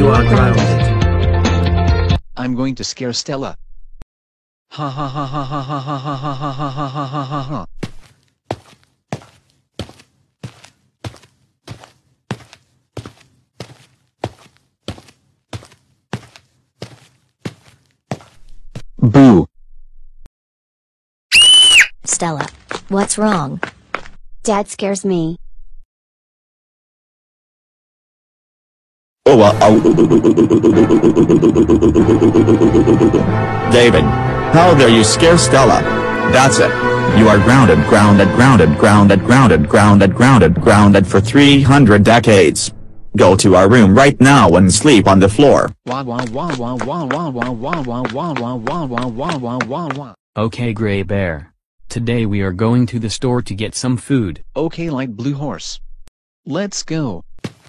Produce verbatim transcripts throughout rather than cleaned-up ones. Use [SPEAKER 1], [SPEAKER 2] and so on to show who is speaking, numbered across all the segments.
[SPEAKER 1] You are
[SPEAKER 2] grounded.
[SPEAKER 1] grounded.
[SPEAKER 3] I'm going to scare Stella. Ha ha ha ha ha ha ha ha ha ha ha ha ha ha ha. Boo.
[SPEAKER 4] Stella. What's wrong?
[SPEAKER 2] Dad scares me.
[SPEAKER 5] David, how dare you scare Stella? That's it. You are grounded, grounded, grounded, grounded, grounded, grounded, grounded, grounded for three hundred decades. Go to our room right now and sleep on the floor.
[SPEAKER 3] Wah wah wah wah wah wah wah wah wah wah wah wah wah wah wah wah wah.
[SPEAKER 6] Okay, Gray Bear. Today we are going to the store to get some food.
[SPEAKER 3] Okay, light blue horse. Let's go.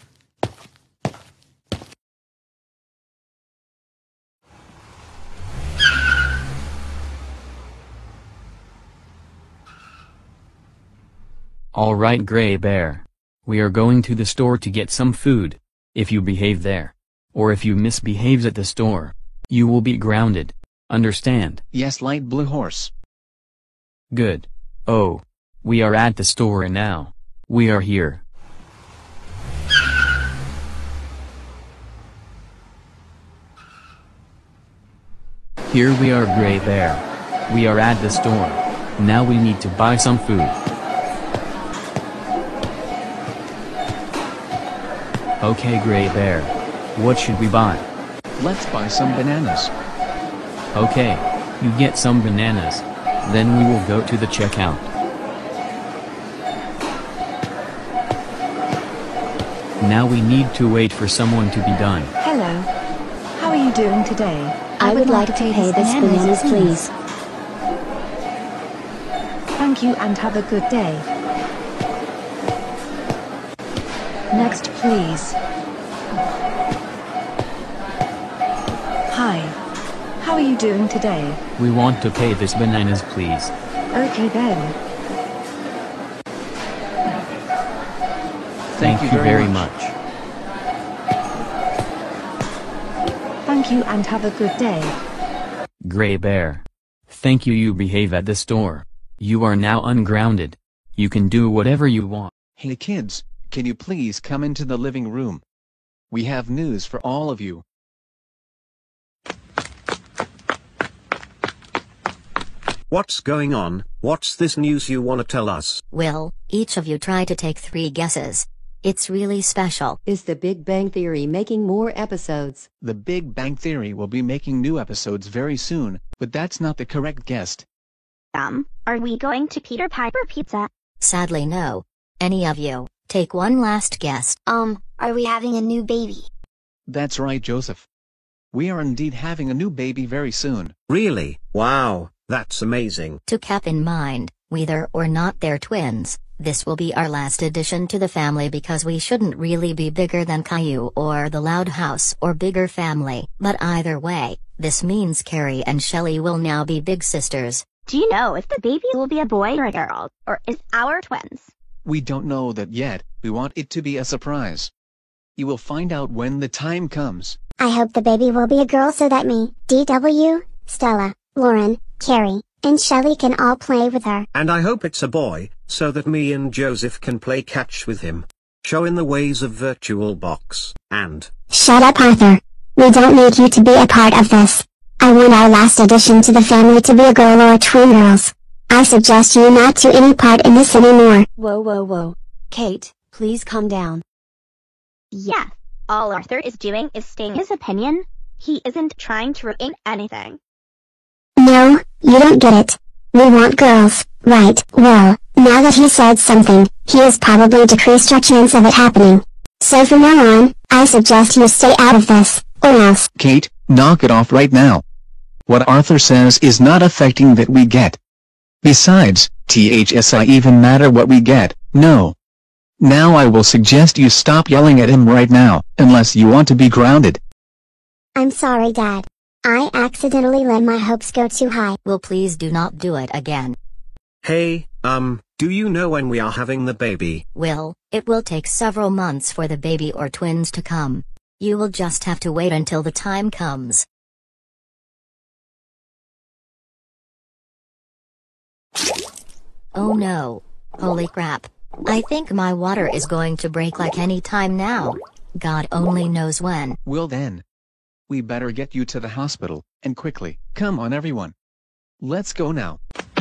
[SPEAKER 6] Alright, Gray Bear. We are going to the store to get some food. If you behave there, or if you misbehaves at the store, you will be grounded. Understand?
[SPEAKER 3] Yes, light blue horse.
[SPEAKER 6] Good. Oh. We are at the store now. We are here. Here we are, Gray Bear. We are at the store. Now we need to buy some food. Okay, Gray Bear. What should we buy?
[SPEAKER 3] Let's buy some bananas.
[SPEAKER 6] Okay. You get some bananas. Then we will go to the checkout. Now we need to wait for someone to be done.
[SPEAKER 7] Hello. How are you doing today?
[SPEAKER 2] I would like to pay this bananas, please.
[SPEAKER 7] Thank you and have a good day. Next, please. Hi. How are you doing today?
[SPEAKER 6] We want to pay this bananas, please.
[SPEAKER 7] Okay then.
[SPEAKER 6] Thank, you very much.
[SPEAKER 7] Thank you and have a good day.
[SPEAKER 6] Gray Bear. Thank you. You behave at the store. You are now ungrounded. You can do whatever you want.
[SPEAKER 3] Hey kids, can you please come into the living room? We have news for all of you.
[SPEAKER 1] What's going on? What's this news you wanna tell us?
[SPEAKER 4] Will, each of you try to take three guesses. It's really special.
[SPEAKER 8] Is the Big Bang Theory making more episodes?
[SPEAKER 3] The Big Bang Theory will be making new episodes very soon, but that's not the correct guess.
[SPEAKER 9] Um, are we going to Peter Piper Pizza?
[SPEAKER 4] Sadly no. Any of you, take one last guess.
[SPEAKER 9] Um, are we having a new baby?
[SPEAKER 3] That's right, Joseph. We are indeed having a new baby very soon.
[SPEAKER 1] Really? Wow, that's amazing.
[SPEAKER 4] To keep in mind, whether or not they're twins, this will be our last addition to the family because we shouldn't really be bigger than Caillou or the Loud House or bigger family. But either way, this means Carrie and Shelley will now be big sisters.
[SPEAKER 9] Do you know if the baby will be a boy or a girl, or is our twins?
[SPEAKER 3] We don't know that yet. We want it to be a surprise. You will find out when the time comes.
[SPEAKER 9] I hope the baby will be a girl so that me, D W, Stella, Lauren, Carrie, and Shelley can all play with her.
[SPEAKER 1] And I hope it's a boy, so that me and Joseph can play catch with him. Show in the ways of Virtual Box, and...
[SPEAKER 9] Shut up, Arthur. We don't need you to be a part of this. I want our last addition to the family to be a girl or twin girls. I suggest you not do any part in this anymore.
[SPEAKER 2] Whoa whoa whoa. Kate, please calm down.
[SPEAKER 9] Yeah, all Arthur is doing is stating his opinion. He isn't trying to ruin anything. No, you don't get it. We want girls, right? Well, now that he said something, he has probably decreased our chance of it happening. So from now on, I suggest you stay out of this, or else.
[SPEAKER 3] Kate, knock it off right now. What Arthur says is not affecting that we get. Besides, T H S I even matter what we get, no. Now I will suggest you stop yelling at him right now, unless you want to be grounded.
[SPEAKER 9] I'm sorry, Dad. I accidentally let my hopes go too high.
[SPEAKER 4] Will please do not do it again.
[SPEAKER 1] Hey, um, do you know when we are having the baby?
[SPEAKER 4] Will, it will take several months for the baby or twins to come. You will just have to wait until the time comes. Oh no. Holy crap. I think my water is going to break like any time now. God only knows when.
[SPEAKER 3] Well then. We better get you to the hospital, and quickly. Come on everyone. Let's go now.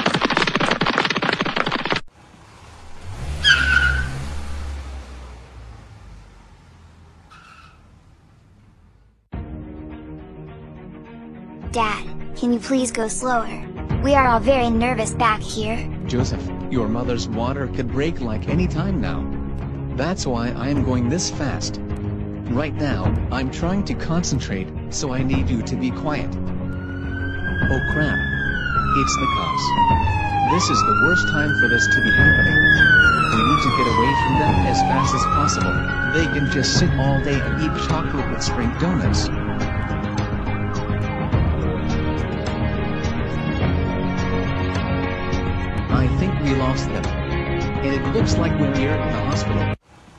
[SPEAKER 10] Dad, can you please go slower? We are all very nervous back here.
[SPEAKER 3] Joseph, your mother's water could break like any time now. That's why I am going this fast. Right now, I'm trying to concentrate, so I need you to be quiet. Oh crap. It's the cops. This is the worst time for this to be happening. We need to get away from them as fast as possible. They can just sit all day and eat chocolate with spring donuts. I think we lost them. And it looks like we're here at the hospital.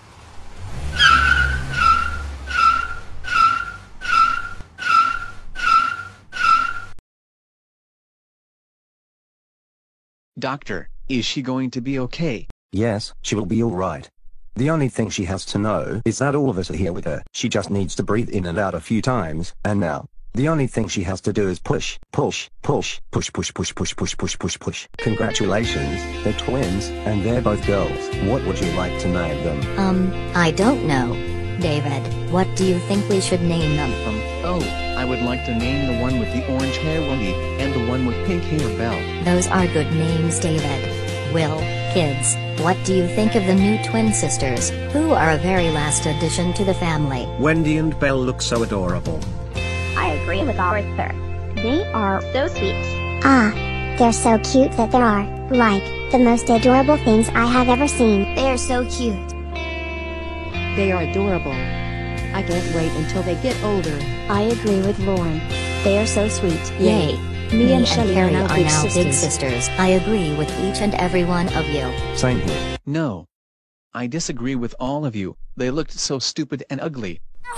[SPEAKER 3] Doctor, is she going to be okay?
[SPEAKER 1] Yes, she will be alright. The only thing she has to know is that all of us are here with her. She just needs to breathe in and out a few times, and now, the only thing she has to do is push, push, push, push, push, push, push, push, push, push, push. Congratulations, they're twins, and they're both girls. What would you like to name them?
[SPEAKER 4] Um, I don't know. David, what do you think we should name them?
[SPEAKER 3] Um, oh, I would like to name the one with the orange hair Wendy, and the one with pink hair Belle.
[SPEAKER 4] Those are good names, David. Will, kids, what do you think of the new twin sisters, who are a very last addition to the family?
[SPEAKER 11] Wendy and Belle look so adorable.
[SPEAKER 9] I agree with Arthur. They are so sweet.
[SPEAKER 10] Ah, they're so cute that there are, like, the most adorable things I have ever seen. They are so cute.
[SPEAKER 8] They are adorable. I can't wait until they get older.
[SPEAKER 2] I agree with Lauren. They are so sweet.
[SPEAKER 4] Yay.
[SPEAKER 2] Me and Shelley are
[SPEAKER 4] Carrie
[SPEAKER 2] now
[SPEAKER 4] are
[SPEAKER 2] big
[SPEAKER 4] now big
[SPEAKER 2] sisters.
[SPEAKER 4] sisters. I agree with each and every one of you.
[SPEAKER 1] Same here.
[SPEAKER 3] No. I disagree with all of you. They looked so stupid and ugly.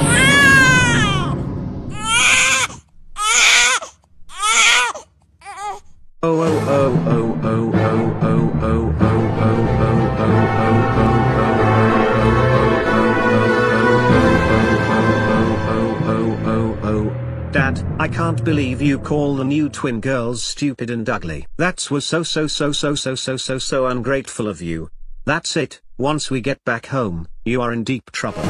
[SPEAKER 11] Oh oh oh oh oh oh oh oh oh oh oh oh. Dad, I can't believe you call the new twin girls stupid and ugly. That was so so so so so so so so ungrateful of you. That's it, once we get back home, you are in deep trouble.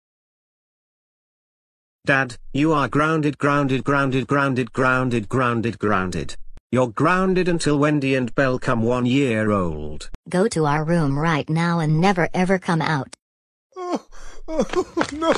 [SPEAKER 11] Dad, you are grounded grounded grounded grounded grounded grounded grounded. You're grounded until Wendy and Belle come one year old.
[SPEAKER 4] Go to our room right now and never ever come out.
[SPEAKER 12] Oh, oh, no.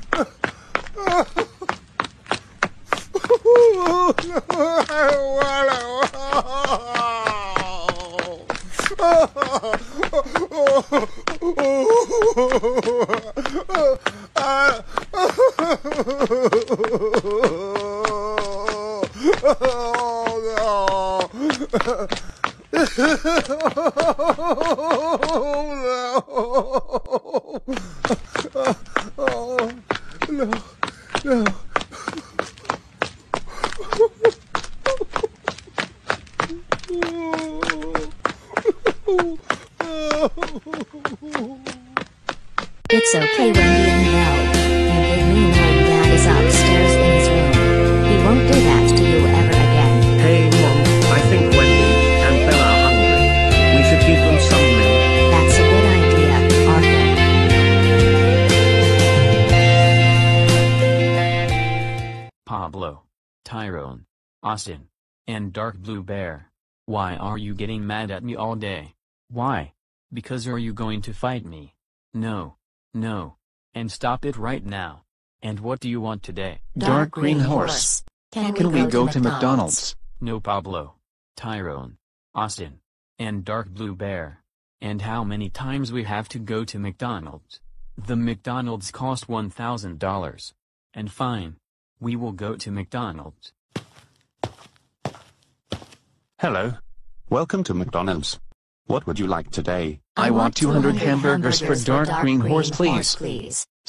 [SPEAKER 4] It's okay, Wendy and Belle. You give me know Dad is upstairs in his room. He won't do that to you ever again.
[SPEAKER 11] Hey Mom, I think Wendy and Belle are hungry. We should give them some milk.
[SPEAKER 4] That's a good idea, Arthur.
[SPEAKER 6] Pablo, Tyrone, Austin, and Dark Blue Bear. Why are you getting mad at me all day? Why? Because are you going to fight me? No. No. And stop it right now. And what do you want today?
[SPEAKER 3] Dark green horse.
[SPEAKER 4] Can,
[SPEAKER 3] Can
[SPEAKER 4] we,
[SPEAKER 3] we go to McDonald's?
[SPEAKER 6] No, Pablo, Tyrone, Austin, and Dark Blue Bear. And how many times we have to go to McDonald's? The McDonald's cost one thousand dollars. And fine. We will go to McDonald's.
[SPEAKER 13] Hello. Welcome to McDonald's. What would you like today?
[SPEAKER 3] I want two hundred hamburgers for Dark Green Horse, please.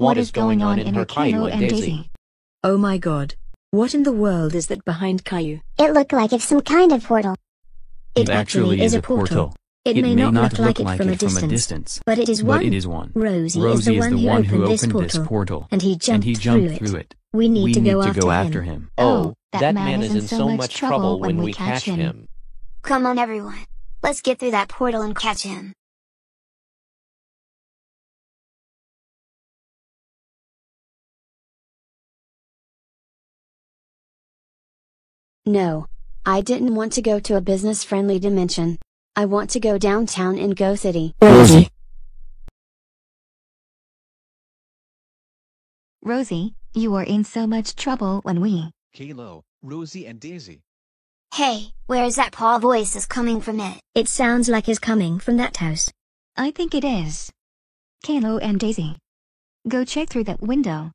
[SPEAKER 14] What is going on in her Caillou and Daisy?
[SPEAKER 15] Oh my god. What in the world is that behind Caillou?
[SPEAKER 10] It looked like it's some kind of portal.
[SPEAKER 15] It actually is a portal. It, it may, may not, not look, like, look it, from, like a it from a distance, but it is one.
[SPEAKER 6] But it is one.
[SPEAKER 15] Rosie,
[SPEAKER 6] Rosie
[SPEAKER 15] is the,
[SPEAKER 6] is
[SPEAKER 15] one,
[SPEAKER 6] the
[SPEAKER 15] who
[SPEAKER 6] one who
[SPEAKER 15] opened,
[SPEAKER 6] opened
[SPEAKER 15] this,
[SPEAKER 6] this
[SPEAKER 15] portal,
[SPEAKER 6] portal,
[SPEAKER 15] and he jumped,
[SPEAKER 6] and he jumped
[SPEAKER 15] through,
[SPEAKER 6] through
[SPEAKER 15] it.
[SPEAKER 6] it.
[SPEAKER 15] We need,
[SPEAKER 6] we
[SPEAKER 15] to, go,
[SPEAKER 6] need to
[SPEAKER 15] after
[SPEAKER 6] go
[SPEAKER 15] him.
[SPEAKER 6] after him.
[SPEAKER 14] Oh, that, that man is in so much trouble when we catch him. him.
[SPEAKER 10] Come on everyone. Let's get through that portal and catch him.
[SPEAKER 2] No. I didn't want to go to a business-friendly dimension. I want to go downtown in Go City.
[SPEAKER 16] Rosie. Rosie, you are in so much trouble when we...
[SPEAKER 3] Caillou, Rosie and Daisy.
[SPEAKER 10] Hey, where is that Paul voice is coming from it?
[SPEAKER 15] It sounds like it's coming from that house.
[SPEAKER 16] I think it is. Caillou and Daisy. Go check through that window.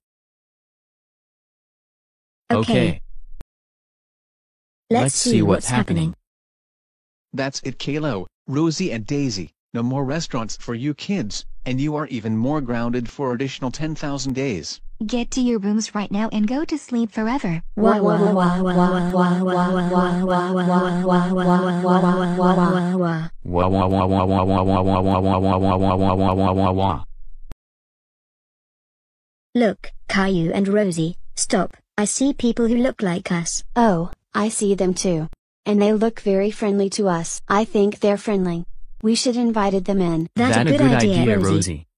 [SPEAKER 15] Okay.
[SPEAKER 6] okay.
[SPEAKER 15] Let's,
[SPEAKER 6] Let's
[SPEAKER 15] see,
[SPEAKER 6] see
[SPEAKER 15] what's,
[SPEAKER 6] what's happening.
[SPEAKER 15] happening.
[SPEAKER 3] That's it, Caillou, Rosie and Daisy. No more restaurants for you kids, and you are even more grounded for additional ten thousand days.
[SPEAKER 16] Get to your rooms right now and go to sleep forever.
[SPEAKER 15] Wah wah wah wah wah wah wah wah wah wah wah wah wah wah wah wah wah.
[SPEAKER 6] Wah wah wah wah wah wah wah wah wah wah wah wah wah wah wah wah wah.
[SPEAKER 15] Look, Caillou and Rosie, stop. I see people who look like us.
[SPEAKER 2] Oh, I see them too. And they look very friendly to us. I think they're friendly. We should invited them in.
[SPEAKER 15] That's
[SPEAKER 6] that
[SPEAKER 15] a good,
[SPEAKER 6] a good
[SPEAKER 15] idea,
[SPEAKER 6] idea,
[SPEAKER 15] Rosie.
[SPEAKER 6] Rosie.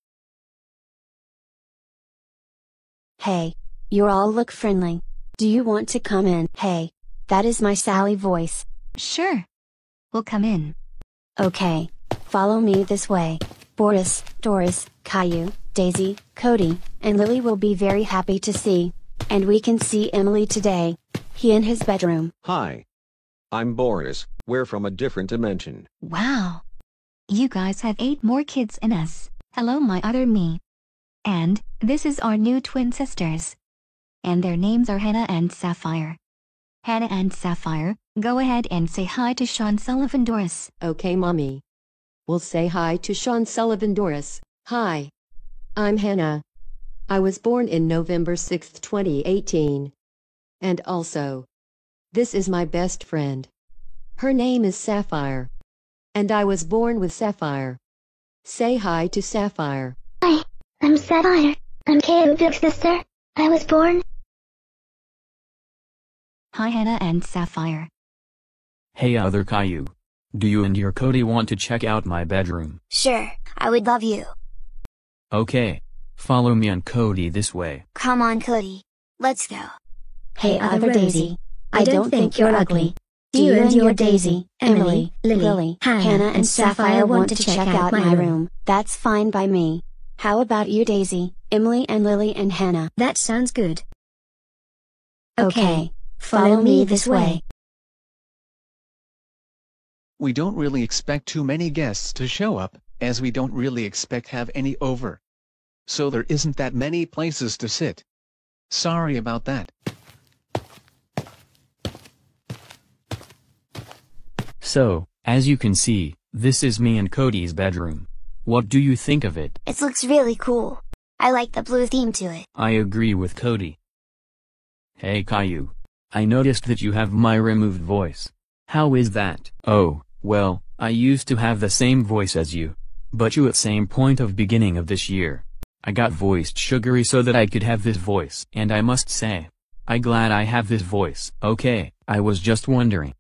[SPEAKER 2] Hey, you all look friendly. Do you want to come in? Hey, that is my Sally voice.
[SPEAKER 16] Sure. We'll come in.
[SPEAKER 2] Okay, follow me this way. Boris, Doris, Caillou, Daisy, Cody, and Lily will be very happy to see. And we can see Emily today. He in his bedroom.
[SPEAKER 17] Hi. I'm Boris, we're from a different dimension.
[SPEAKER 16] Wow. You guys have eight more kids in us. Hello my other me. And, this is our new twin sisters. And their names are Hannah and Sapphire. Hannah and Sapphire, go ahead and say hi to Sean Sullivan Doris.
[SPEAKER 8] Okay mommy. We'll say hi to Sean Sullivan Doris. Hi. I'm Hannah. I was born in November sixth twenty eighteen. And also, this is my best friend. Her name is Sapphire. And I was born with Sapphire. Say hi to Sapphire.
[SPEAKER 9] Hi, I'm Sapphire. I'm Caillou's big sister. I was born.
[SPEAKER 16] Hi Hannah and Sapphire.
[SPEAKER 6] Hey other Caillou. Do you and your Cody want to check out my bedroom?
[SPEAKER 10] Sure, I would love you.
[SPEAKER 6] Okay. Follow me and Cody this way.
[SPEAKER 10] Come on Cody. Let's go.
[SPEAKER 2] Hey other Daisy. I don't think you're ugly. Do you and your Daisy, Emily, Lily, Hannah and Sapphire want to check out my room? That's fine by me. How about you Daisy, Emily and Lily and Hannah?
[SPEAKER 15] That sounds good.
[SPEAKER 2] Okay, follow me this way.
[SPEAKER 3] We don't really expect too many guests to show up, as we don't really expect have any over. So there isn't that many places to sit. Sorry about that.
[SPEAKER 6] So, as you can see, this is me and Cody's bedroom. What do you think of it?
[SPEAKER 10] It looks really cool. I like the blue theme to it.
[SPEAKER 6] I agree with Cody. Hey Caillou. I noticed that you have my removed voice. How is that? Oh, well, I used to have the same voice as you. But you at same point of beginning of this year. I got voiced sugary so that I could have this voice. And I must say, I glad I have this voice. Okay, I was just wondering.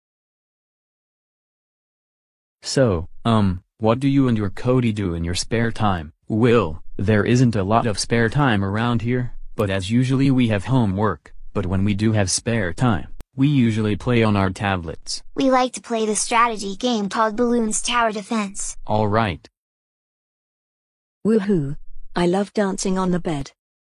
[SPEAKER 6] So, um, what do you and your Cody do in your spare time? Well, there isn't a lot of spare time around here, but as usually we have homework, but when we do have spare time, we usually play on our tablets.
[SPEAKER 10] We like to play the strategy game called Balloons Tower Defense.
[SPEAKER 6] Alright.
[SPEAKER 15] Woohoo! I love dancing on the bed.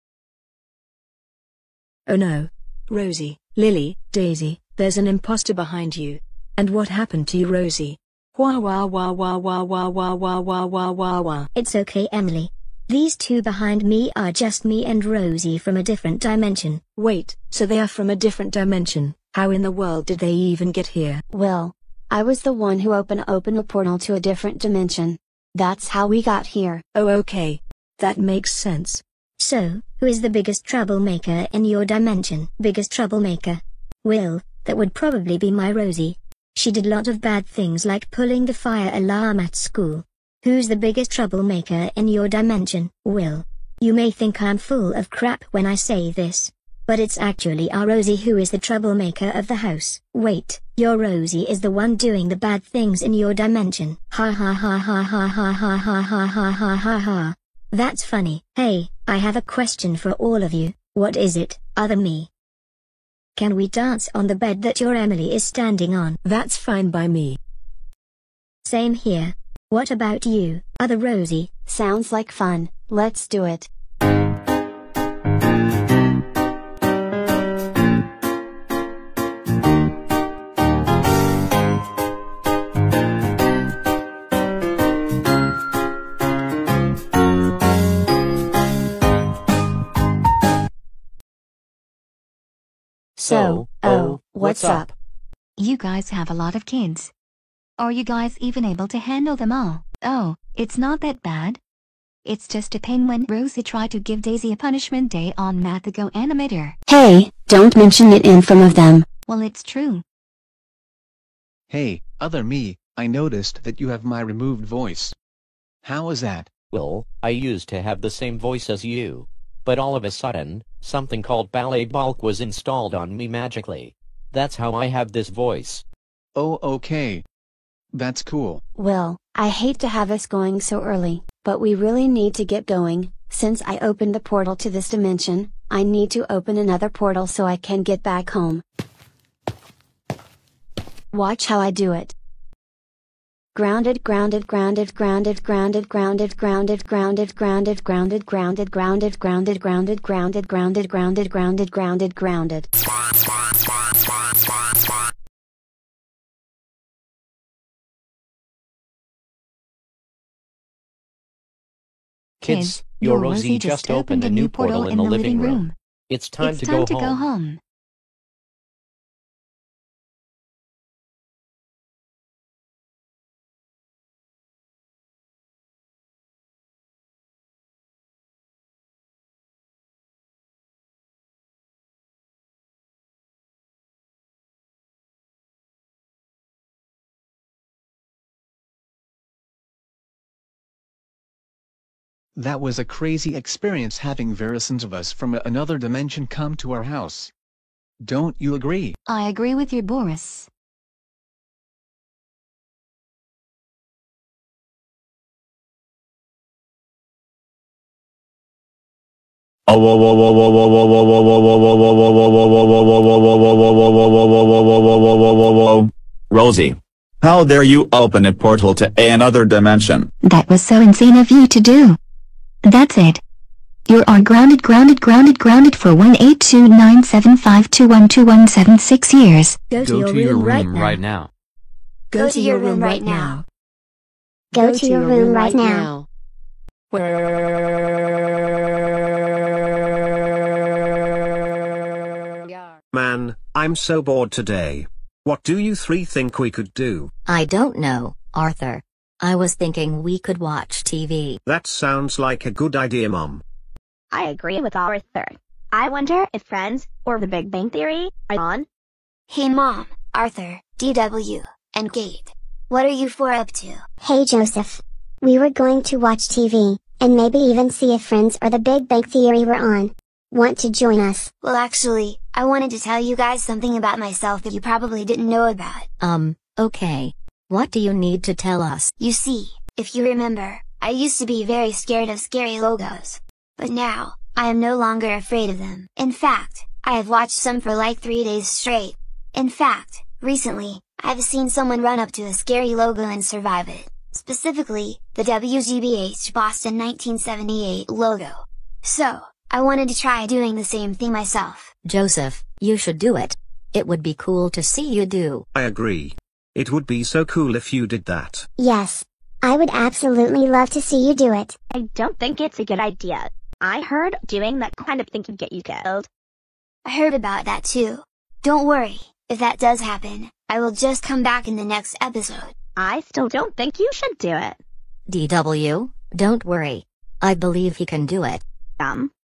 [SPEAKER 15] Oh no. Rosie, Lily, Daisy, there's an imposter behind you. And what happened to you Rosie? Wah wah wah wah wah wah wah wah wah wah wah wah.
[SPEAKER 18] It's okay Emily. These two behind me are just me and Rosie from a different dimension.
[SPEAKER 15] Wait, so they are from a different dimension? How in the world did they even get here?
[SPEAKER 2] Well, I was the one who opened open a portal to a different dimension. That's how we got here.
[SPEAKER 15] Oh okay. That makes sense.
[SPEAKER 18] So, who is the biggest troublemaker in your dimension? Biggest troublemaker? Well, that would probably be my Rosie. She did lot of bad things like pulling the fire alarm at school. Who's the biggest troublemaker in your dimension? Will. You may think I'm full of crap when I say this, but it's actually our Rosie who is the troublemaker of the house. Wait, your Rosie is the one doing the bad things in your dimension. Ha ha ha ha ha ha ha ha ha ha ha ha ha. That's funny. Hey, I have a question for all of you. What is it, other me? Can we dance on the bed that your Emily is standing on?
[SPEAKER 15] That's fine by me.
[SPEAKER 18] Same here. What about you, other Rosie?
[SPEAKER 2] Sounds like fun. Let's do it.
[SPEAKER 16] So,
[SPEAKER 2] oh, what's up?
[SPEAKER 16] You guys have a lot of kids. Are you guys even able to handle them all? Oh, it's not that bad. It's just a pain when Rosie tried to give Daisy a punishment day on Math the Go Animator.
[SPEAKER 2] Hey, don't mention it in front of them.
[SPEAKER 16] Well, it's true.
[SPEAKER 3] Hey, other me, I noticed that you have my removed voice. How is that?
[SPEAKER 14] Well, I used to have the same voice as you. But all of a sudden, something called ballet bulk was installed on me magically. That's how I have this voice.
[SPEAKER 3] Oh, okay. That's cool.
[SPEAKER 2] Well, I hate to have us going so early, but we really need to get going. Since I opened the portal to this dimension, I need to open another portal so I can get back home. Watch how I do it. Grounded, grounded, grounded, grounded, grounded, grounded, grounded, grounded, grounded, grounded, grounded, grounded, grounded, grounded, grounded, grounded, grounded, grounded, grounded, grounded.
[SPEAKER 14] Kids, your Rosie just opened a new portal in the living room. It's time to go home.
[SPEAKER 3] That was a crazy experience having versions of us from another dimension come to our house. Don't you agree?
[SPEAKER 16] I agree with you, Boris.
[SPEAKER 19] Rosie, how dare you open a portal to another dimension?
[SPEAKER 16] That was so insane of you to do. That's it. You are grounded, grounded, grounded, grounded for one eight two nine seven five two one two one seven six years.
[SPEAKER 18] Go to,
[SPEAKER 6] Go
[SPEAKER 18] your,
[SPEAKER 6] to
[SPEAKER 18] room
[SPEAKER 6] your room
[SPEAKER 18] right,
[SPEAKER 6] right
[SPEAKER 18] now.
[SPEAKER 6] now.
[SPEAKER 18] Go to your room right now.
[SPEAKER 10] Go to your room right now.
[SPEAKER 11] Man, I'm so bored today. What do you three think we could do?
[SPEAKER 4] I don't know, Arthur. I was thinking we could watch T V.
[SPEAKER 11] That sounds like a good idea, Mom.
[SPEAKER 9] I agree with Arthur. I wonder if Friends or The Big Bang Theory are on.
[SPEAKER 10] Hey Mom, Arthur, D W, and Kate. What are you four up to? Hey Joseph. We were going to watch T V, and maybe even see if Friends or The Big Bang Theory were on. Want to join us?
[SPEAKER 5] Well, actually, I wanted to tell you guys something about myself that you probably didn't know about.
[SPEAKER 4] Um, okay. What do you need to tell us?
[SPEAKER 5] You see, if you remember, I used to be very scared of scary logos. But now, I am no longer afraid of them. In fact, I have watched some for like three days straight. In fact, recently, I've seen someone run up to a scary logo and survive it. Specifically, the W G B H Boston nineteen seventy-eight logo. So, I wanted to try doing the same thing myself.
[SPEAKER 4] Joseph, you should do it. It would be cool to see you do.
[SPEAKER 11] I agree. It would be so cool if you did that.
[SPEAKER 10] Yes. I would absolutely love to see you do it.
[SPEAKER 9] I don't think it's a good idea. I heard doing that kind of thing could get you killed.
[SPEAKER 5] I heard about that too. Don't worry, if that does happen, I will just come back in the next episode.
[SPEAKER 9] I still don't think you should do it.
[SPEAKER 4] D W, don't worry. I believe he can do it.
[SPEAKER 9] Um,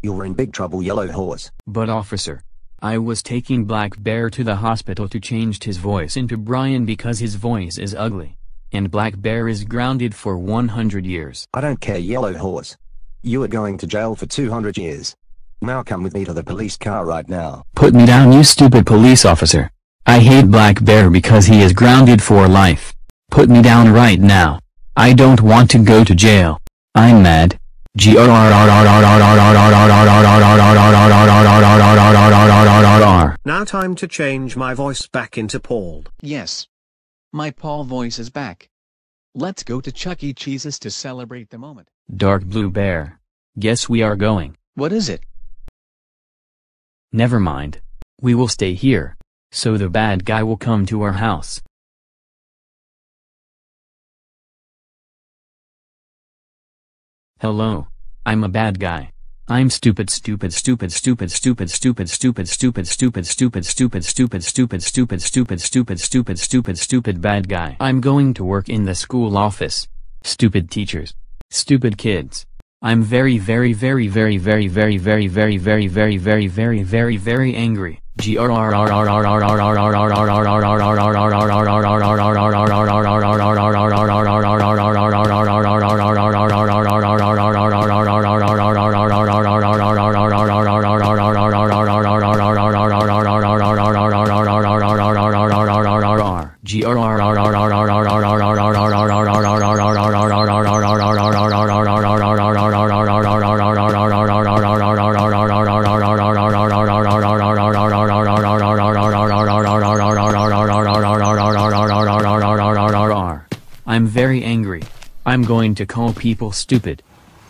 [SPEAKER 1] You're in big trouble, yellow horse.
[SPEAKER 6] But officer, I was taking Black Bear to the hospital to change his voice into Brian because his voice is ugly. And Black Bear is grounded for one hundred years.
[SPEAKER 1] I don't care, yellow horse. You are going to jail for two hundred years. Now come with me to the police car right now.
[SPEAKER 6] Put me down, you stupid police officer. I hate Black Bear because he is grounded for life. Put me down right now. I don't want to go to jail. I'm mad.
[SPEAKER 11] Now time to change my voice back into Paul.
[SPEAKER 3] Yes. My Paul voice is back. Let's go to Chuck E. Cheese's to celebrate the moment.
[SPEAKER 6] Dark Blue Bear. Guess we are going.
[SPEAKER 3] What is it?
[SPEAKER 6] Never mind. We will stay here. So the bad guy will come to our house. Hello. I'm a bad guy. I'm stupid stupid stupid stupid stupid stupid stupid stupid stupid stupid stupid stupid stupid stupid stupid stupid stupid stupid stupid bad guy. I'm going to work in the school office. Stupid teachers. Stupid kids. I'm very very very very very very very very very very very very very very angry. I'm very angry. I'm going to call people stupid.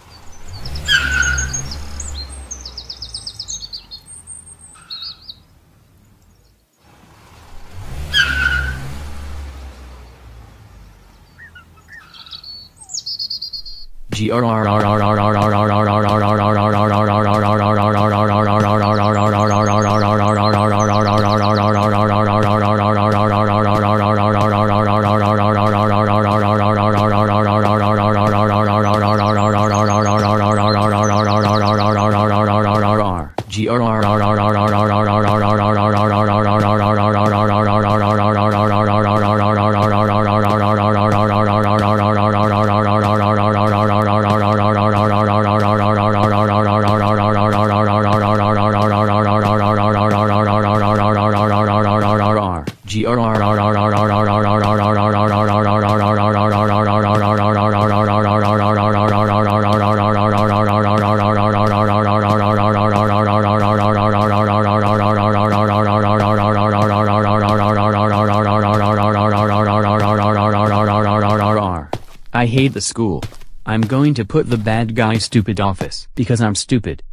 [SPEAKER 6] I hate the school. I'm going to put the bad guy stupid office because I'm stupid.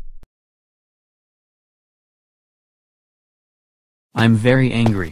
[SPEAKER 6] I'm very angry.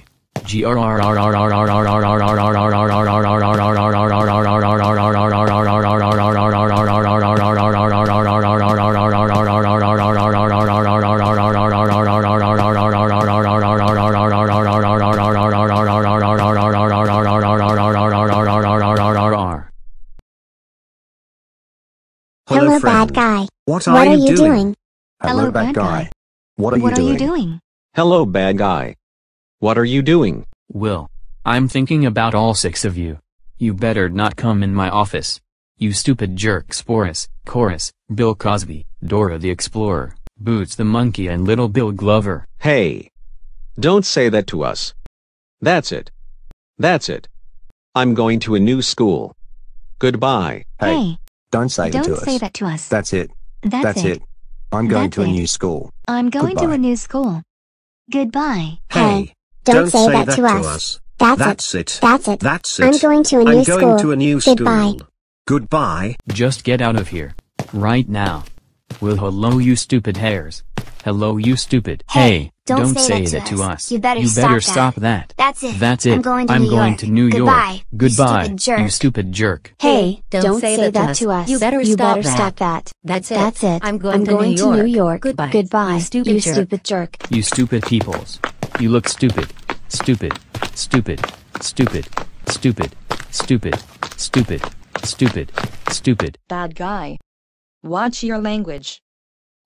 [SPEAKER 10] Hello, bad guy.
[SPEAKER 11] What are,
[SPEAKER 10] what are
[SPEAKER 11] you,
[SPEAKER 10] you
[SPEAKER 11] doing?
[SPEAKER 10] doing?
[SPEAKER 1] Hello, bad guy. What are you
[SPEAKER 16] What are
[SPEAKER 1] doing?
[SPEAKER 16] you doing?
[SPEAKER 17] Hello, bad guy. What are you doing?
[SPEAKER 6] Will, I'm thinking about all six of you. You better not come in my office. You stupid jerks, Boris, Chorus, Bill Cosby, Dora the Explorer, Boots the Monkey and Little Bill Glover.
[SPEAKER 17] Hey! Don't say that to us. That's it. That's it. I'm going to a new school. Goodbye.
[SPEAKER 1] Hey,
[SPEAKER 16] Hey,
[SPEAKER 1] don't say that
[SPEAKER 16] don't
[SPEAKER 1] to us.
[SPEAKER 16] say that to us.
[SPEAKER 1] That's it.
[SPEAKER 16] That's,
[SPEAKER 1] That's
[SPEAKER 16] it.
[SPEAKER 1] it. I'm going
[SPEAKER 16] That's
[SPEAKER 1] to a
[SPEAKER 16] it.
[SPEAKER 1] new school.
[SPEAKER 16] I'm going to
[SPEAKER 1] Goodbye.
[SPEAKER 16] a new school. Goodbye.
[SPEAKER 11] Hey,
[SPEAKER 10] Don't, say, that, to us. That's,
[SPEAKER 11] That's
[SPEAKER 10] it.
[SPEAKER 11] it.
[SPEAKER 10] That's it.
[SPEAKER 11] That's it.
[SPEAKER 10] I'm going to a new
[SPEAKER 11] I'm
[SPEAKER 10] school.
[SPEAKER 11] going to a new
[SPEAKER 10] Goodbye.
[SPEAKER 11] school. Goodbye.
[SPEAKER 6] Just get out of here. Right now. Will, hello you stupid hairs. Hello you stupid.
[SPEAKER 5] Hey, don't
[SPEAKER 6] don't
[SPEAKER 5] say
[SPEAKER 6] say
[SPEAKER 5] that
[SPEAKER 6] that
[SPEAKER 5] to
[SPEAKER 6] to
[SPEAKER 5] us.
[SPEAKER 6] us.
[SPEAKER 5] You better
[SPEAKER 6] you
[SPEAKER 5] stop
[SPEAKER 6] better
[SPEAKER 5] that.
[SPEAKER 6] stop that.
[SPEAKER 5] That's it.
[SPEAKER 6] That's it.
[SPEAKER 5] I'm going to
[SPEAKER 6] I'm
[SPEAKER 5] New
[SPEAKER 6] going
[SPEAKER 5] York.
[SPEAKER 6] to New
[SPEAKER 5] Goodbye,
[SPEAKER 6] York.
[SPEAKER 5] you
[SPEAKER 6] Goodbye.
[SPEAKER 5] stupid jerk.
[SPEAKER 6] You stupid jerk.
[SPEAKER 5] Hey,
[SPEAKER 16] don't
[SPEAKER 5] don't,
[SPEAKER 16] say
[SPEAKER 5] say,
[SPEAKER 16] that to
[SPEAKER 5] that
[SPEAKER 16] us.
[SPEAKER 5] to us.
[SPEAKER 16] You better
[SPEAKER 5] you
[SPEAKER 16] stop
[SPEAKER 5] better
[SPEAKER 16] that.
[SPEAKER 5] stop that.
[SPEAKER 16] That's it.
[SPEAKER 5] That's it.
[SPEAKER 16] I'm going
[SPEAKER 5] I'm
[SPEAKER 16] to
[SPEAKER 5] going
[SPEAKER 16] New
[SPEAKER 5] to
[SPEAKER 16] York.
[SPEAKER 5] New York.
[SPEAKER 16] Goodbye.
[SPEAKER 5] Goodbye.
[SPEAKER 16] You stupid
[SPEAKER 5] you
[SPEAKER 16] jerk.
[SPEAKER 5] stupid jerk.
[SPEAKER 6] You stupid peoples. You look stupid. Stupid. Stupid. Stupid. Stupid. Stupid. Stupid. Stupid. Stupid.
[SPEAKER 12] Bad guy. Watch your language.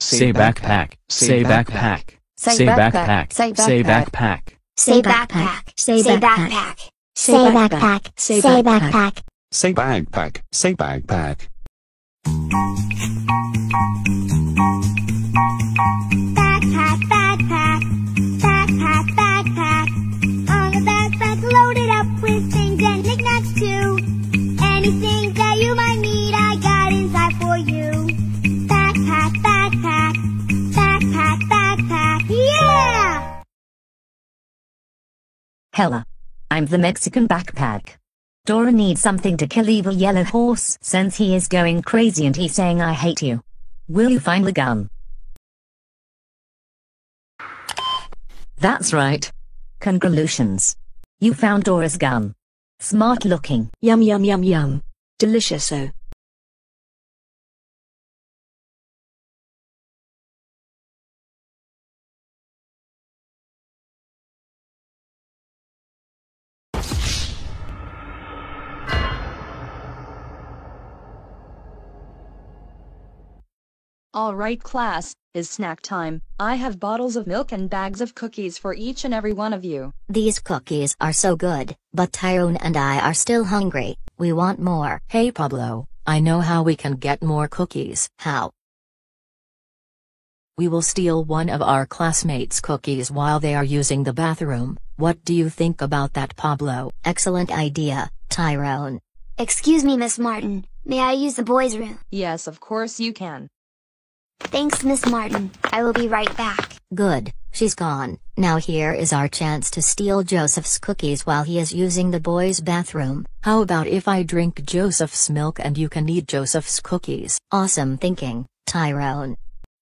[SPEAKER 6] Say backpack. Say backpack. Say backpack. Say backpack.
[SPEAKER 10] Say backpack. Say backpack. Say backpack. Say backpack.
[SPEAKER 20] Say backpack. Say backpack.
[SPEAKER 10] Backpack, backpack. Backpack, backpack. On the backpack loaded up with things and knickknacks too. Anything that you might need, I got inside for you. Backpack, backpack. Backpack, backpack. Yeah!
[SPEAKER 21] Hella. I'm the Mexican backpack. Dora needs something to kill evil yellow horse since he is going crazy and he's saying I hate you. Will you find the gun? That's right. Congratulations. You found Dora's gun. Smart looking.
[SPEAKER 15] Yum yum yum yum. Delicious-o.
[SPEAKER 19] Alright class, is snack time. I have bottles of milk and bags of cookies for each and every one of you.
[SPEAKER 4] These cookies are so good, but Tyrone and I are still hungry. We want more.
[SPEAKER 22] Hey Pablo, I know how we can get more cookies.
[SPEAKER 4] How?
[SPEAKER 22] We will steal one of our classmates' cookies while they are using the bathroom. What do you think about that, Pablo?
[SPEAKER 4] Excellent idea, Tyrone.
[SPEAKER 5] Excuse me, Miss Martin. May I use the boys' room?
[SPEAKER 19] Yes, of course you can.
[SPEAKER 5] Thanks, Miss Martin. I will be right back.
[SPEAKER 4] Good, she's gone. Now here is our chance to steal Joseph's cookies while he is using the boys' bathroom.
[SPEAKER 22] How about if I drink Joseph's milk and you can eat Joseph's cookies?
[SPEAKER 4] Awesome thinking, Tyrone.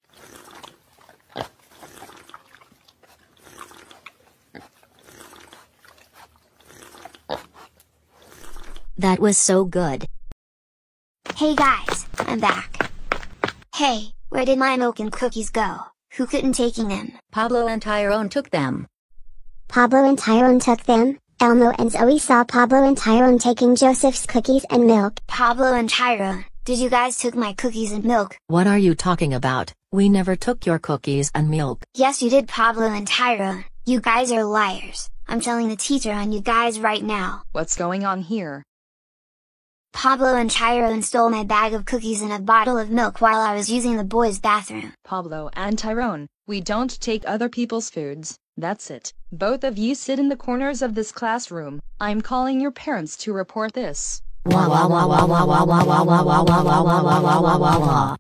[SPEAKER 4] That was so good.
[SPEAKER 5] Hey guys, I'm back. Hey, where did my milk and cookies go? Who couldn't taking them?
[SPEAKER 21] Pablo and Tyrone took them.
[SPEAKER 10] Pablo and Tyrone took them. Elmo and Zoe saw Pablo and Tyrone taking Joseph's cookies and milk.
[SPEAKER 5] Pablo and Tyrone, did you guys took my cookies and milk?
[SPEAKER 22] What are you talking about? We never took your cookies and milk.
[SPEAKER 5] Yes you did, Pablo and Tyrone. You guys are liars. I'm telling the teacher on you guys right now.
[SPEAKER 19] What's going on here?
[SPEAKER 5] Pablo and Tyrone stole my bag of cookies and a bottle of milk while I was using the boys' bathroom.
[SPEAKER 19] Pablo and Tyrone, we don't take other people's foods. That's it. Both of you sit in the corners of this classroom. I'm calling your parents to report this.
[SPEAKER 21] Wah wah wah wah wah wah wah wah wah wah wah wah wah wah wah wah wah.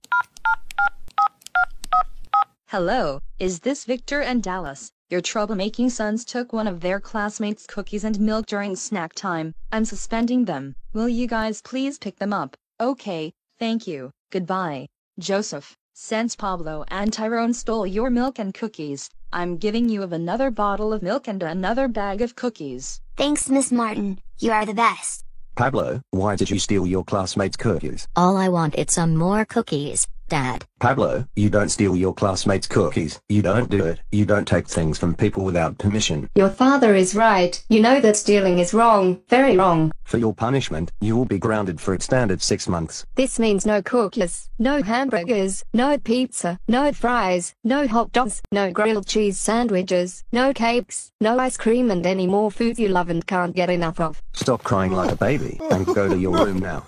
[SPEAKER 19] Hello, is this Victor and Dallas? Your troublemaking sons took one of their classmates' cookies and milk during snack time. I'm suspending them. Will you guys please pick them up? Okay, thank you. Goodbye. Joseph, since Pablo and Tyrone stole your milk and cookies, I'm giving you of another bottle of milk and another bag of cookies.
[SPEAKER 5] Thanks, Miss Martin. You are the best.
[SPEAKER 1] Pablo, why did you steal your classmates' cookies?
[SPEAKER 4] All I want is some more cookies, Dad.
[SPEAKER 1] Pablo, you don't steal your classmates' cookies. You don't do it. You don't take things from people without permission.
[SPEAKER 23] Your father is right. You know that stealing is wrong. Very wrong.
[SPEAKER 1] For your punishment, you will be grounded for extended six months.
[SPEAKER 23] This means no cookies, no hamburgers, no pizza, no fries, no hot dogs, no grilled cheese sandwiches, no cakes, no ice cream and any more food you love and can't get enough of.
[SPEAKER 1] Stop crying like a baby and go to your room now.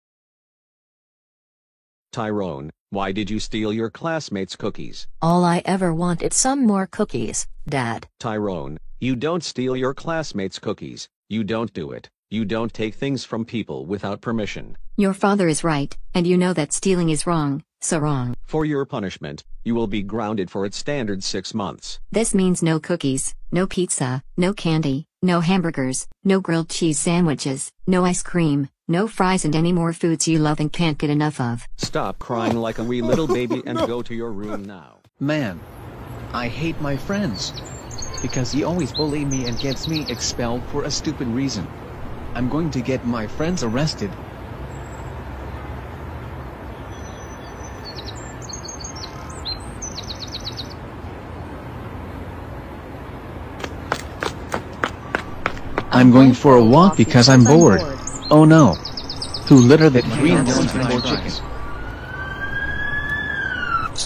[SPEAKER 17] Tyrone, why did you steal your classmates' cookies?
[SPEAKER 22] All I ever want is some more cookies, Dad.
[SPEAKER 17] Tyrone, you don't steal your classmates' cookies. You don't do it. You don't take things from people without permission.
[SPEAKER 14] Your father is right, and you know that stealing is wrong, so wrong.
[SPEAKER 17] For your punishment, you will be grounded for its standard six months.
[SPEAKER 14] This means no cookies, no pizza, no candy, no hamburgers, no grilled cheese sandwiches, no ice cream, no fries and any more foods you love and can't get enough of.
[SPEAKER 17] Stop crying like a wee little baby and go to your room now.
[SPEAKER 3] Man, I hate my friends. Because he always bully me and gets me expelled for a stupid reason. I'm going to get my friends arrested. I'm going for a walk because I'm bored. Oh no. Who littered that green for chicken?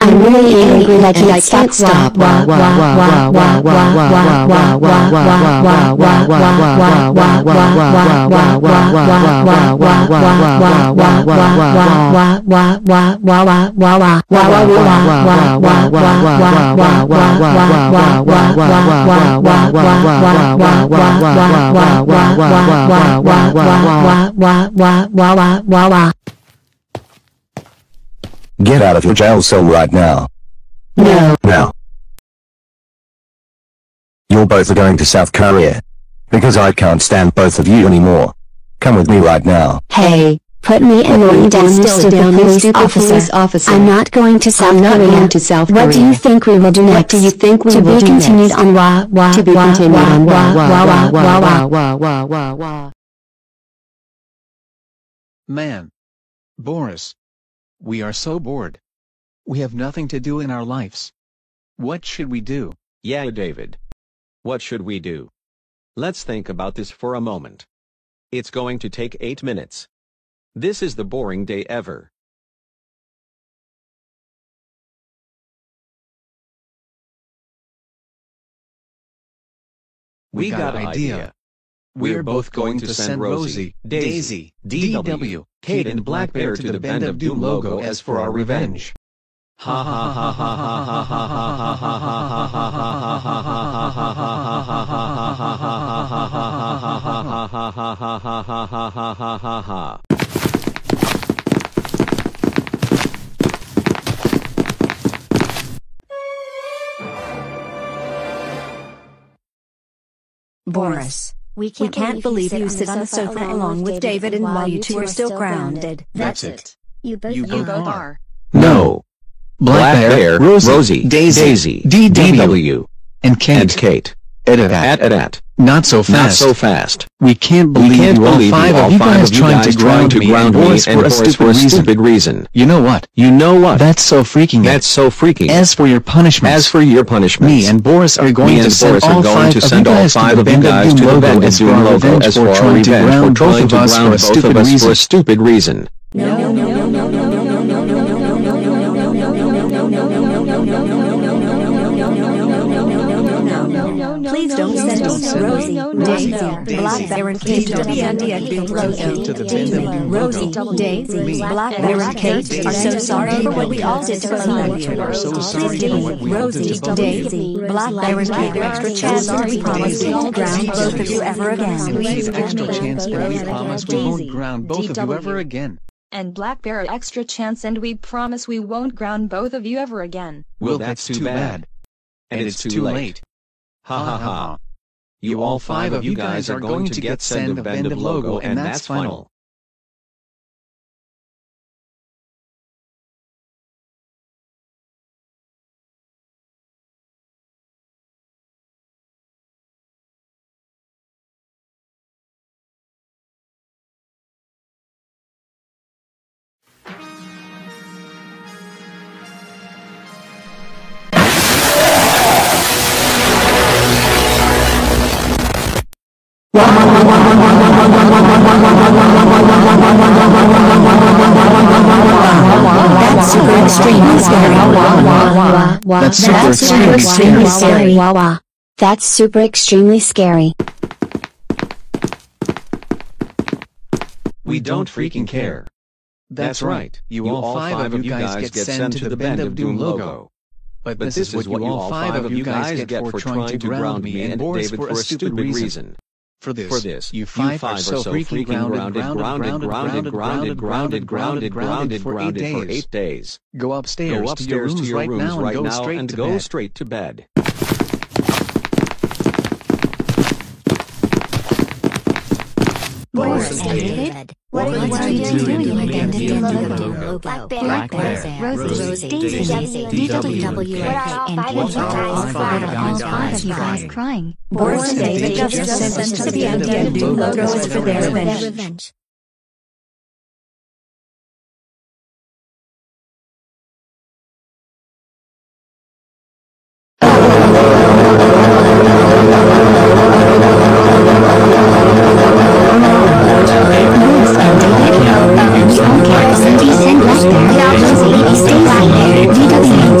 [SPEAKER 2] I'm really angry that I can't stop. Wah wah wah wah wah wah wah wah wah wah wah wah wah wah wah
[SPEAKER 1] Get out of your jail cell right now.
[SPEAKER 2] No.
[SPEAKER 1] Now. You're both going to South Korea. Because I can't stand both of you anymore. Come with me right now.
[SPEAKER 2] Hey, put me and Norton down, you stupid police officer. officer. I'm not going to South I'm not Korea. Going to South Korea. What do you think we will do next? What do you think we to will do next? To be continued on wah wah To be wah, continued wah, on wah wah wah wah wah wah wah wah wah.
[SPEAKER 3] Man. Boris. We are so bored. We have nothing to do in our lives. What should we do?
[SPEAKER 17] Yeah, David. What should we do? Let's think about this for a moment. It's going to take eight minutes. This is the boring day ever. We, we got an idea. idea. We're both going to send Rosie, Daisy, D W, Kate and Black Bear to the Bend of Doom logo as for our revenge. Ha ha ha ha ha ha ha ha ha ha ha ha ha.
[SPEAKER 15] Boris. We can't, we can't believe you sit on the sofa along with David and while you two are still grounded.
[SPEAKER 3] That's it.
[SPEAKER 10] You both,
[SPEAKER 3] you both
[SPEAKER 10] are.
[SPEAKER 3] are.
[SPEAKER 17] No. Black, Black Bear, Rosie, Rosie Daisy, Daisy, D W, and Kate. And Kate. At at at at at.
[SPEAKER 3] Not so fast.
[SPEAKER 17] Not so fast.
[SPEAKER 3] We can't believe,
[SPEAKER 17] we can't
[SPEAKER 3] you
[SPEAKER 17] believe
[SPEAKER 3] all five
[SPEAKER 17] all
[SPEAKER 3] of you
[SPEAKER 17] five
[SPEAKER 3] guys
[SPEAKER 17] of you
[SPEAKER 3] trying
[SPEAKER 17] guys
[SPEAKER 3] to ground,
[SPEAKER 17] to
[SPEAKER 3] me
[SPEAKER 17] ground
[SPEAKER 3] and
[SPEAKER 17] me
[SPEAKER 3] Boris
[SPEAKER 17] and
[SPEAKER 3] for a
[SPEAKER 17] stupid,
[SPEAKER 3] stupid reason.
[SPEAKER 17] stupid reason.
[SPEAKER 3] You know what?
[SPEAKER 17] You know what?
[SPEAKER 3] That's so freaking.
[SPEAKER 17] That's so freaking.
[SPEAKER 3] As for your punishment.
[SPEAKER 17] As for your punishment.
[SPEAKER 3] Me and Boris are going
[SPEAKER 17] me
[SPEAKER 3] to send all five of you guys to the Bend of Doom logo as for our revenge for trying to ground both of us for a stupid reason.
[SPEAKER 17] For a stupid reason.
[SPEAKER 15] No no no no no no no no no no Please don't send us Rosie, Daisy, Black Bear and Kate to the Bend of Doom logo. Rosie, Daisy, Black Bear and Kate are so sorry for what we all did to both of you. Please do, Rosie, Daisy, Black Bear and Kate an extra chance and we promise we won't ground both of you ever again.
[SPEAKER 3] Please extra chance and we promise we won't ground both of you ever again.
[SPEAKER 19] And Black Bear extra chance and we promise we won't ground both of you ever again.
[SPEAKER 17] Well, that's too bad. And it's too late. Ha ha ha. You all five of you guys are going to get sent a Bend of logo and that's final.
[SPEAKER 2] That's super extremely scary.
[SPEAKER 3] That's super extremely scary.
[SPEAKER 2] That's super extremely scary.
[SPEAKER 17] We don't freaking care. That's right. You all five of you guys get sent to the Bend of Doom logo. But this is what you all five of you guys get for trying to ground me and David for a stupid reason.
[SPEAKER 3] For this,
[SPEAKER 17] for this,
[SPEAKER 3] you five,
[SPEAKER 17] five
[SPEAKER 3] are so freaking grounded, grounded, grounded, grounded, grounded, grounded, grounded, grounded for eight days. Go upstairs,
[SPEAKER 17] go upstairs
[SPEAKER 3] to your rooms right now and go
[SPEAKER 17] straight to bed.
[SPEAKER 15] Boris and David, what are you doing in the Bend of Doom logo?
[SPEAKER 5] Black
[SPEAKER 17] Black
[SPEAKER 5] Bear,
[SPEAKER 17] Bear,
[SPEAKER 5] Rosie, Daisy,
[SPEAKER 12] D W, and what are all five of you guys crying?
[SPEAKER 15] Boris and David just sent us to the Bend of Doom logo as for their revenge.
[SPEAKER 2] D W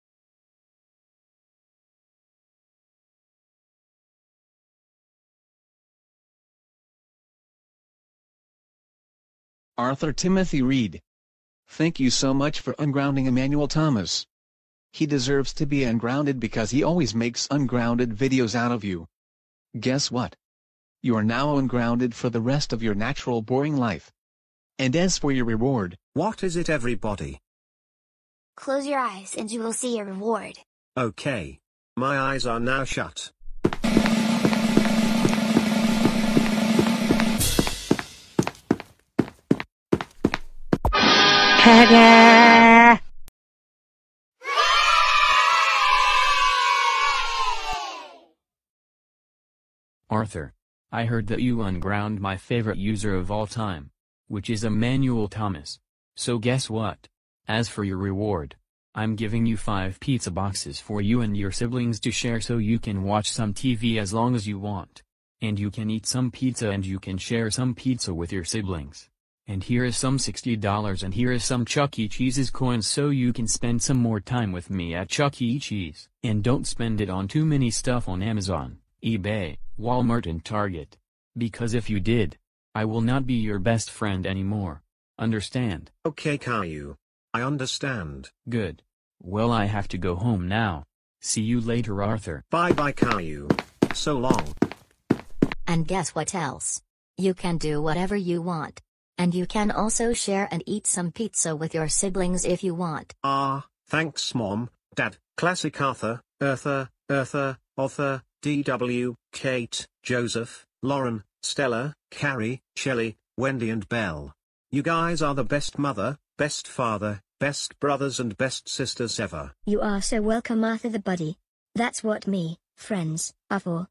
[SPEAKER 3] Arthur Timothy Reed. Thank you so much for ungrounding Emmanuel Thomas. He deserves to be ungrounded because he always makes ungrounded videos out of you. Guess what? You are now ungrounded for the rest of your natural boring life. And as for your reward,
[SPEAKER 21] what is it, everybody?
[SPEAKER 5] Close your eyes and you will see your reward.
[SPEAKER 21] Okay. My eyes are now shut.
[SPEAKER 6] Arthur, I heard that you unground my favorite user of all time, which is Emmanuel Thomas. So guess what? As for your reward, I'm giving you five pizza boxes for you and your siblings to share so you can watch some T V as long as you want. And you can eat some pizza and you can share some pizza with your siblings. And here is some sixty dollars and here is some Chuck E. Cheese's coins so you can spend some more time with me at Chuck E. Cheese. And don't spend it on too many stuff on Amazon, eBay, Walmart and Target. Because if you did, I will not be your best friend anymore. Understand?
[SPEAKER 21] Okay, Caillou. I understand.
[SPEAKER 6] Good. Well, I have to go home now. See you later, Arthur.
[SPEAKER 21] Bye bye, Caillou. So long.
[SPEAKER 4] And guess what else? You can do whatever you want. And you can also share and eat some pizza with your siblings if you want.
[SPEAKER 21] Ah, thanks Mom, Dad, Classic Arthur, Eartha, Eartha, Arthur, D W, Kate, Joseph, Lauren, Stella, Carrie, Shelley, Wendy and Belle. You guys are the best mother, best father, best brothers and best sisters ever.
[SPEAKER 10] You are so welcome, Arthur the Buddy. That's what me, friends, are for.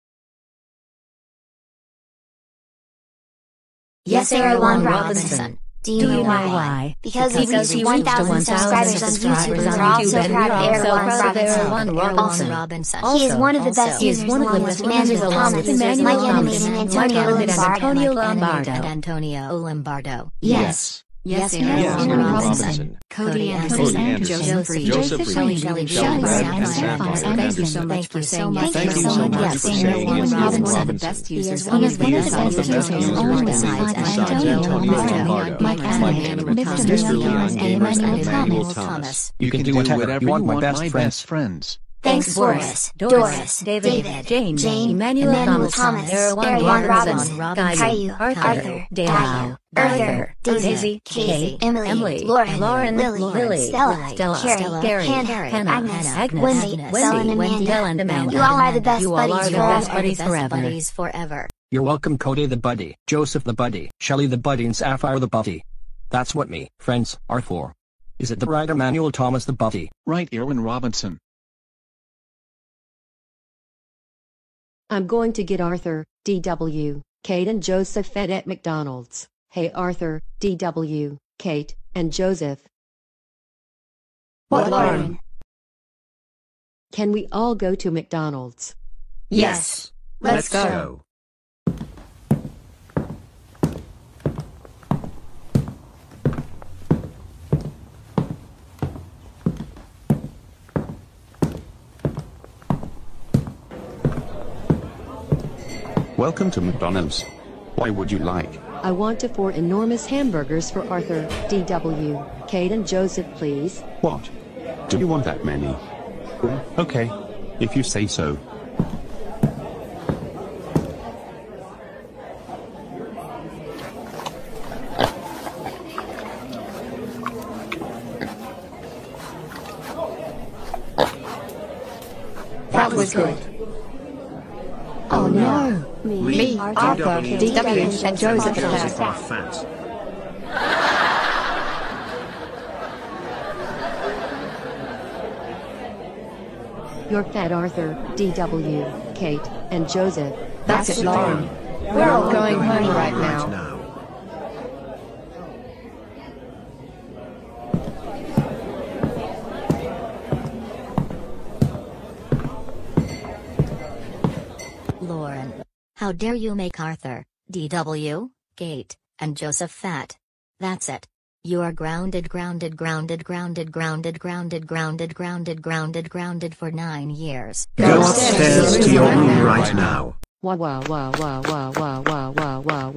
[SPEAKER 5] Yes, Aaron Robinson. Do you, Do you know why? why? Because, because he reached one thousand subscribers on YouTube and we're all so proud of Aaron Robinson. Robinson. Also, he is one of the best users along with Emmanuel Thomas, Mike Animated, and Antonio Lombardo.
[SPEAKER 4] And Antonio Lombardo.
[SPEAKER 5] Yes.
[SPEAKER 4] Yes,
[SPEAKER 5] Aaron
[SPEAKER 4] Robinson.
[SPEAKER 12] Cody Anderson, Joseph Reed, Joseph Reed, Shelley, thank you so much for saying yes.
[SPEAKER 4] Thank you so much for saying yes.
[SPEAKER 12] Aaron Robinson, the best users, he is one of the best users along besides Antonio Lombardo, Mike Animated, Mister Leon, and Emmanuel Thomas.
[SPEAKER 11] You can do whatever you want, my best friends.
[SPEAKER 5] Thanks, Boris, Doris, David, Jane, Jane, Emmanuel Thomas, Aaron Robinson, Caillou, Arthur, Dale, Arthur, Daisy, Kate, Emily, Lauren, Lauren, Lily, Stella, Stella, Carrie, Hannah, Agnes, Wendy, Wendy, and Amanda. You all are the best
[SPEAKER 4] buddies forever.
[SPEAKER 7] You're welcome, Cody the Buddy, Joseph the Buddy, Shelley the Buddy, and Sapphire the Buddy. That's what me, friends, are for. Is it the right Emmanuel Thomas the Buddy?
[SPEAKER 3] Right, Aaron Robinson.
[SPEAKER 16] I'm going to get Arthur, D W, Kate and Joseph fed at McDonald's. Hey Arthur, D W, Kate, and Joseph.
[SPEAKER 5] What, Lauren?
[SPEAKER 16] Can we all go to McDonald's?
[SPEAKER 5] Yes. Let's, Let's go. go.
[SPEAKER 20] Welcome to McDonald's. Why would you like?
[SPEAKER 16] I want to four enormous hamburgers for Arthur, D W, Kate and Joseph, please.
[SPEAKER 20] What? Do you want that many? Okay, if you say so.
[SPEAKER 5] That was good. Oh no. Me, Me Arthur, D W, and Joseph are fat.
[SPEAKER 16] You're fat, Arthur, D W, Kate, and Joseph.
[SPEAKER 5] That's, That's it, Lauren. We're all going home right now.
[SPEAKER 4] Lauren. How dare you make Arthur, D W, Kate, and Joseph fat? That's it. You are grounded, grounded, grounded, grounded, grounded, grounded, grounded, grounded, grounded, grounded for nine years.
[SPEAKER 21] Go upstairs to your room right now.
[SPEAKER 16] Wow, wow, wow, wow, wow, wow, wow, wow, wow,